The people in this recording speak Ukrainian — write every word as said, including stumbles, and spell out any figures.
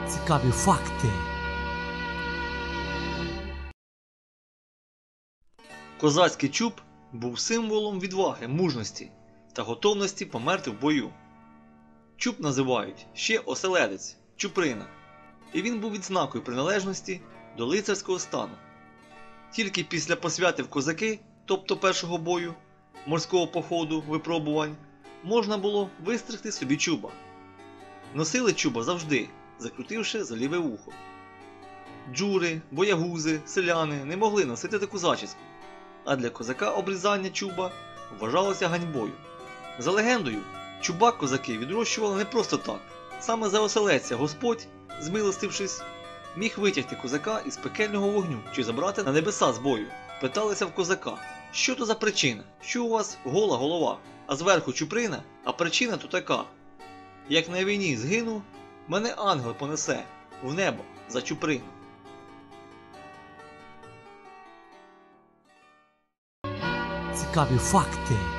Цікаві факти. Козацький чуб був символом відваги, мужності та готовності померти в бою. Чуб називають ще оселедець, чуприна, і він був відзнакою приналежності до лицарського стану. Тільки після посвяти в козаки, тобто першого бою, морського походу, випробувань, можна було вистригти собі чуба. Носили чуба завжди, закрутивши за ліве вухо. Джури, боягузи, селяни не могли носити таку зачіску, а для козака обрізання чуба вважалося ганьбою. За легендою, чуба козаки відрощували не просто так. Саме за оселедця Господь, змилостившись, міг витягти козака із пекельного вогню чи забрати на небеса з бою. Питалися в козака, що то за причина, що у вас гола голова, а зверху чуприна, а причина то така. Як на війні згину, мене ангел понесе в небо за чуприну. Цікаві факти.